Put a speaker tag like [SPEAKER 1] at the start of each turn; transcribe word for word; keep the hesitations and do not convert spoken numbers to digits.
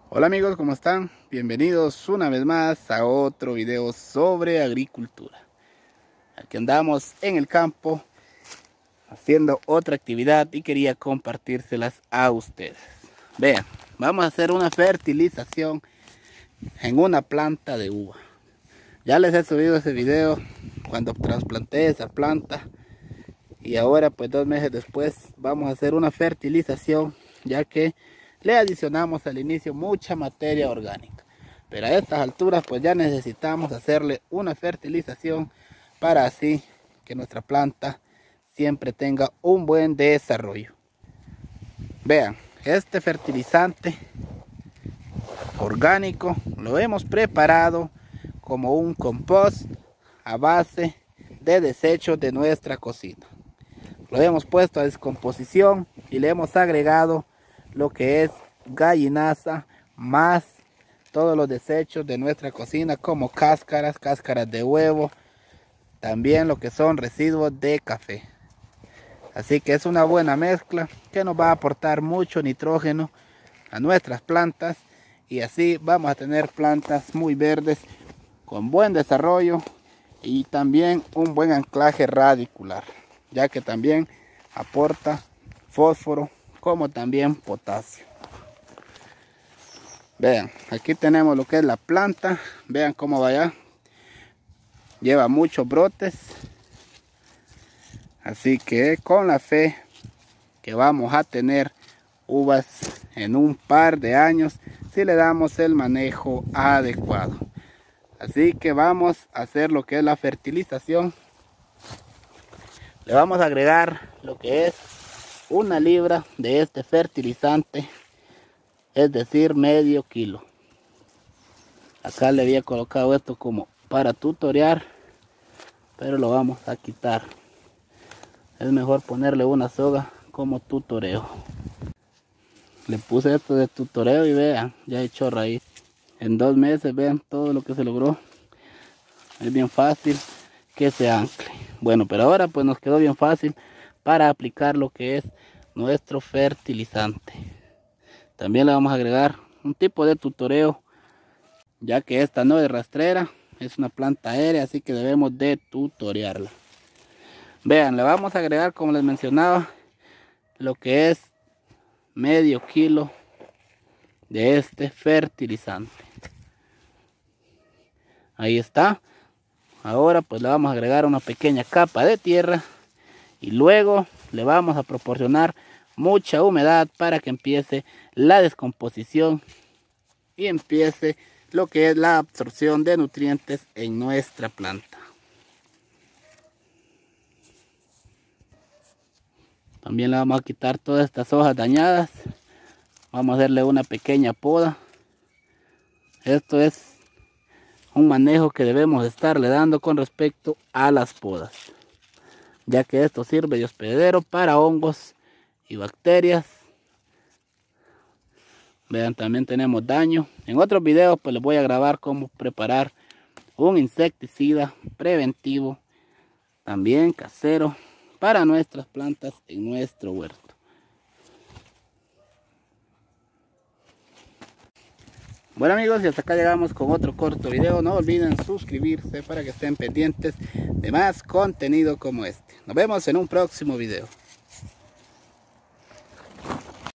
[SPEAKER 1] Hola amigos, ¿cómo están? Bienvenidos una vez más a otro video sobre agricultura. Aquí andamos en el campo haciendo otra actividad y quería compartírselas a ustedes. Vean, vamos a hacer una fertilización en una planta de uva. Ya les he subido ese video cuando trasplanté esa planta y ahora pues dos meses después vamos a hacer una fertilización, ya que le adicionamos al inicio mucha materia orgánica, pero a estas alturas pues ya necesitamos hacerle una fertilización para así que nuestra planta siempre tenga un buen desarrollo. Vean, este fertilizante orgánico lo hemos preparado como un compost a base de desechos de nuestra cocina. Lo hemos puesto a descomposición y le hemos agregado lo que es gallinaza más todos los desechos de nuestra cocina, como cáscaras, cáscaras de huevo, también lo que son residuos de café. Así que es una buena mezcla que nos va a aportar mucho nitrógeno a nuestras plantas y así vamos a tener plantas muy verdes con buen desarrollo y también un buen anclaje radicular, ya que también aporta fósforo como también potasio. Vean, aquí tenemos lo que es la planta. Vean cómo va allá. Lleva muchos brotes. Así que con la fe que vamos a tener uvas en un par de años si le damos el manejo adecuado. Así que vamos a hacer lo que es la fertilización. Le vamos a agregar lo que es una libra de este fertilizante, es decir, medio kilo. Acá le había colocado esto como para tutorear, pero lo vamos a quitar. Es mejor ponerle una soga como tutoreo. Le puse esto de tutoreo y vean, ya echó raíz. En dos meses vean todo lo que se logró. Es bien fácil que se ancle. Bueno, pero ahora pues nos quedó bien fácil para aplicar lo que es nuestro fertilizante. También le vamos a agregar un tipo de tutoreo, ya que esta no es rastrera, es una planta aérea, así que debemos de tutorearla. Vean, le vamos a agregar, como les mencionaba, lo que es medio kilo de este fertilizante. Ahí está. Ahora pues le vamos a agregar una pequeña capa de tierra y luego le vamos a proporcionar mucha humedad para que empiece la descomposición y empiece lo que es la absorción de nutrientes en nuestra planta. También le vamos a quitar todas estas hojas dañadas. Vamos a hacerle una pequeña poda. Esto es un manejo que debemos estarle dando con respecto a las podas, ya que esto sirve de hospedero para hongos y bacterias. Vean, también tenemos daño. En otros videos pues les voy a grabar cómo preparar un insecticida preventivo, también casero, para nuestras plantas en nuestro huerto. Bueno amigos, y hasta acá llegamos con otro corto video. No olviden suscribirse para que estén pendientes de más contenido como este. Nos vemos en un próximo video.